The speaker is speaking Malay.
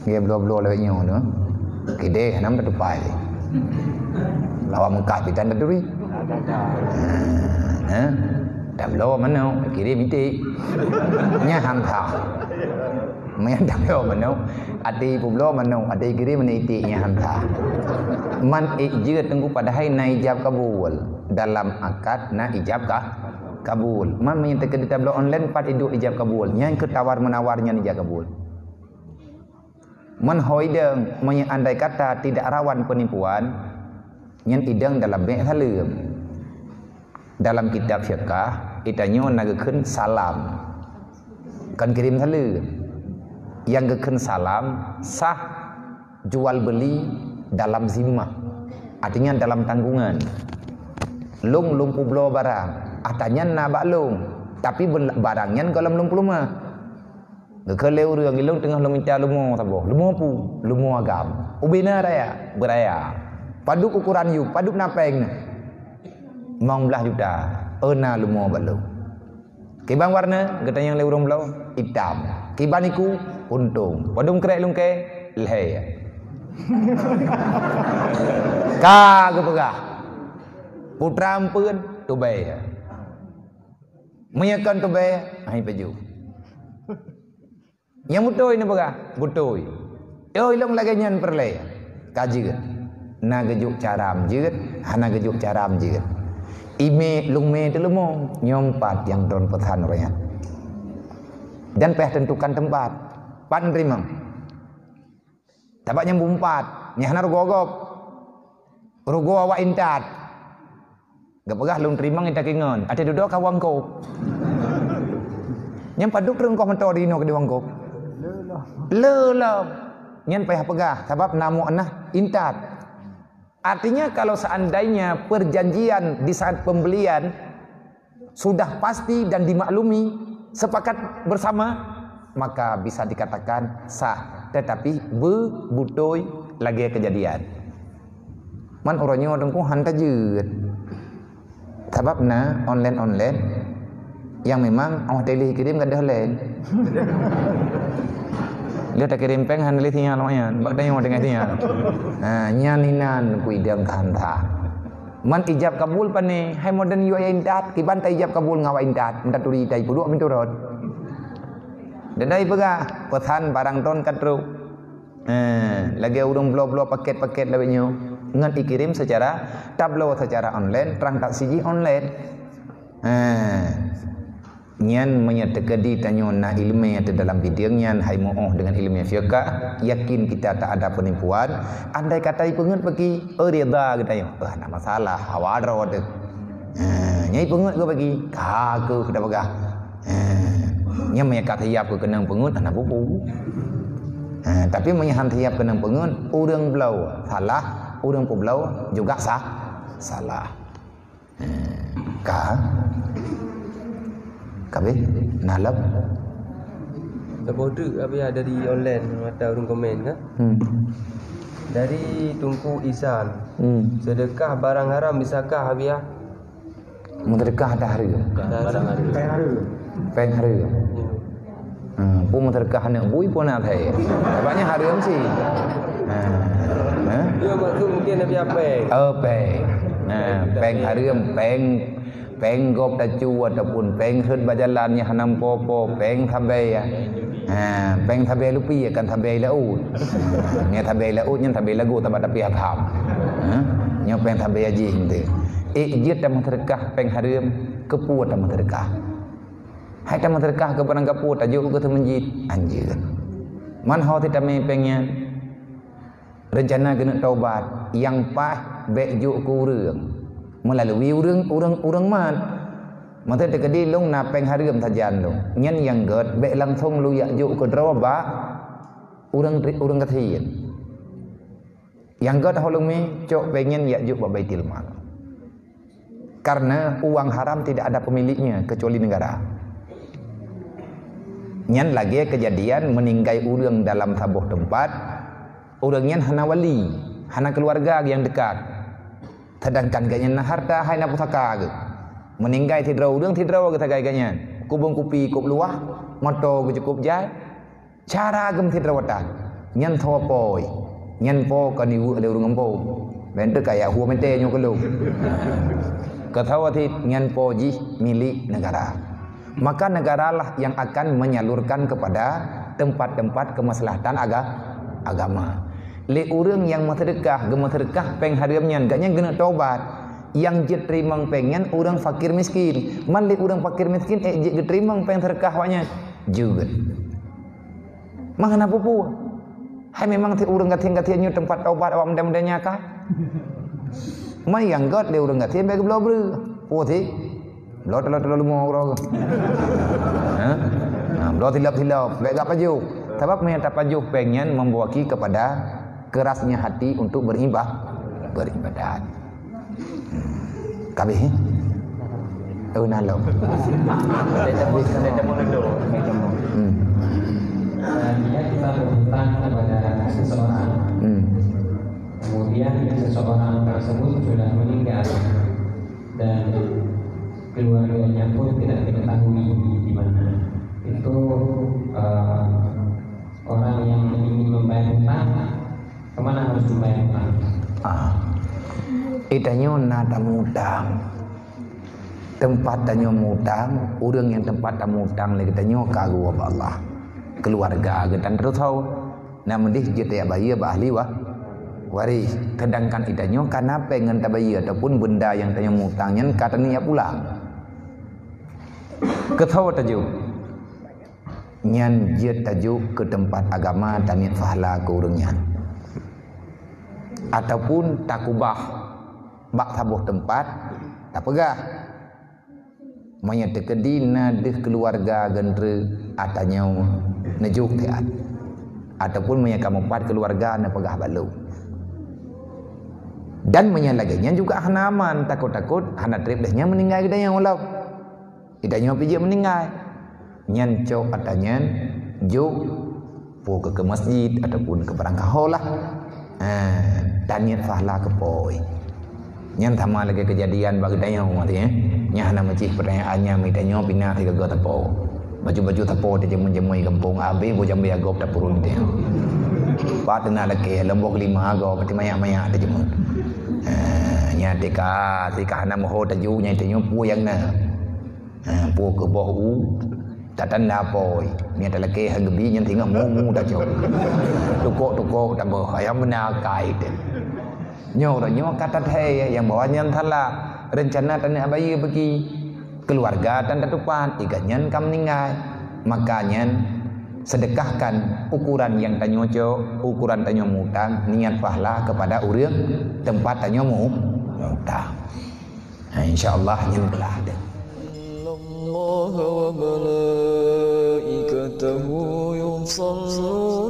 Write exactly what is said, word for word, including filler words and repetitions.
Dia blow-blow lewat nyo tu. Kide nam dah tupai. Lawa mengkat bitan dah duri. Ha. Dah blow mana? Kide miti. Nya hang tha. Mayan dah blow mana? Adi pu blow mana? Adi kide mana iti nya hang tha. Man ijat tengku padahal na ijab kabul. Dalam akad na ijab kah? Kabul. Man menyatakan kita blow online pat iduk ijab kabul. Yang ketawar menawarnya ijab kabul. Man hoideng andai kata tidak rawan penipuan nyen ideng dalam bank salam dalam kitab fiqh itanyo nagakeun salam kan kirim salam yang gekeun salam sah jual beli dalam zimmah artinya dalam tanggungan lung lung publo barang atanya na baklung tapi barangnya kalau belum pluma Kalau orang ilung tengah lu minta lumo sabo, lumo pu, lumo agam. Ubina raya, beraya. Paduk ukuran you, paduk napeng. Mong belah juta, ena lumo balu. Kibang warna, kata yang le urang belau, hitam. Kiban iku untung. Padung krek lungke, leh. Ka ke pegah. Putra ampun, tubai. Menyakan tubai, hai baju. Yang betul ini baga, betul. Oh ilong lagi nyan perlay, kaji kan? Na gejuk caram jiget, hana gejuk caram jiget. Ime lungme tu lumo, nyompat yang don pesan royan. Dan peh tentukan tempat, pan rimang. Tapak nyambung empat, nyahana rugogop, rugo awak intat. Gak pegah lung rimang intak ingon, ada duduk kawang kau. Nyam paduk rung kau mentor dino ke diwang kau. Lelam nyen payah pegah sebab namu anah intat. Artinya kalau seandainya perjanjian di saat pembelian sudah pasti dan dimaklumi sepakat bersama maka bisa dikatakan sah, tetapi bebutoi lagi kejadian man orangnya dengku hanta jeut sebabna online-online yang memang awak teli kirim kada online. Dia tak kirim peng han li thian loyan, bak dayo dengan dia. Ha nyaninan ku idang kanta. Man ijab kabul pane, hai modern yu indat, kiban ta ijab kabul ngawa indat, minta turi tai puduk min turut. Dan dai pega pesan barang ton katru. Ha lagi urung blo-blo paket-paket lawenyo. Ngan dikirim secara tablo secara online, terang tak siji online. Ha nyan menyatakan di tanyo na ilmu yang dalam bidang nyan hai moh dengan ilmu fiqh yakin kita tak ada penipuan andai kata pengut bagi rida kita yo ah nak masalah hawadro de eh nyai pengut ke bagi ka ke kita bagah eh nya menyaka tiap ke kenang pengut anak bubu eh tapi menyahan tiap kenang pengut urang belau salah urang peblau juga sah salah eh ka Kabe nalap terbodoh apa ya dari online atau urung komen kan hmm. Dari Tunku Isan hmm. Sedekah barang haram bisakah habia sedekah dah hari barang haram peng hari peng hari hmm pun sedekah nak bui pun nak thai banyak haram sih ha ha dia maksud mungkin habia peng oh peng ha peng haram peng peng gop tacu ataupun peng hud bajalan yang hanam popo peng thabai ya ha peng thabai lupi akan thabai laut nya thabai laut nya thabai lagu tabat tapi hatam ha nya peng thabai aji hinte eh jit tam sedekah peng haram kepuat tam sedekah hai tam sedekah ke barang kepuat tajuk ke menjid anjir man ho ti tame pengnya rencana kena taubat yang pah bejuk ku urang melalui urang-urang man mata tekadi long na peng haram sajan long nyen yang ged be langsung lu yak juk ke draw ba urang urang kathian yang ged holong me cok pengen yak juk ba baitul mal karena uang haram tidak ada pemiliknya kecuali negara nyen lagi kejadian meninggai urang dalam sabuh tempat urang nyen hana wali hana keluarga yang dekat sedangkan ganyan na harta hai na pusaka ke meninggai tidrau urang tidrau ke tagai ganyan kubung kupi kup luah moto ke cukup jai cara gem tidrawatan nyan tho poi nyan po ka ni wu le urung po ben te kaya hu men te nyo ke lu ke thawati nyan po ji milik negara maka negaralah yang akan menyalurkan kepada tempat-tempat kemaslahatan aga, agama le urang yang masedekah ge masedekah peng hariam nyan gaknya gena taubat yang je terima pengen orang fakir miskin man le urang fakir miskin eh je terima peng sedekah wanya juga mangana pupu hai memang ti urang gatin-gatin nyu tempat taubat awak mudah-mudahnya kah mai yang got le urang gatin bagi belau bru oh ti belau telur-telur limo orang ha nah belau tilap-tilap lek gak pajuk sebab me tak pajuk pengen membawaki kepada kerasnya hati untuk beribadah beribadat hmm. kabeh oh nalo hmm. Dan dia kita berhutang kepada seseorang hmm. kemudian seseorang tersebut sudah meninggal dan keluarganya pun tidak diketahui di mana itu uh, orang yang ingin membayar hutang kemana harus membayar hutang? Ah, itanyo nada mutang tempat tanyo mutang orang yang tempat tamu mutang lagi tanyo kagu wa Allah keluarga getan terus tahu namun dih jete bayi ahli wah waris sedangkan idanyo karena pengen tabayi ataupun benda yang tanya mutangnya kata niat pulang ketawa tajuk nyan je tajuk ke tempat agama tanit fahla ke urangnya ataupun takubah bak tabuh tempat tak pegah manya tekedina deh keluarga gendre atanya nejuk teat ataupun manya kamu empat keluarga na pegah balu dan manya laginya juga hanaman takut-takut hana trip dehnya meninggal kita yang ulau idanya pijak meninggal nyan cok atanya juk pu ke, ke masjid ataupun ke berangkah lah ah dan niat fahla ke poi nyan tama lagi kejadian bagi daya mati eh nya hana macih pertanyaannya mitanya pindah ke go tapo baju-baju tapo dia jemui kampung abi bo jambi agop tapurun dia patna lagi lembok lima agop pati maya-maya dia jemui nya tika tika hana moho taju nya tanya pu yang na pu ke bohu tatan na poi nya talake hangbi nya tinggal mu-mu dah jauh tukok-tukok tak boh ayam menakai dia nyo nyo kata teh yang bawanya entahlah rencana tanah bayi bagi keluarga dan tetupan ikannya kam meninggal makanya sedekahkan ukuran yang tanyo jo ukuran tanyo mutang niat pahala kepada urang tempat tanyo mu mutang nah, insyaallah yang belah ada Allah wa malaikatahu yusalluna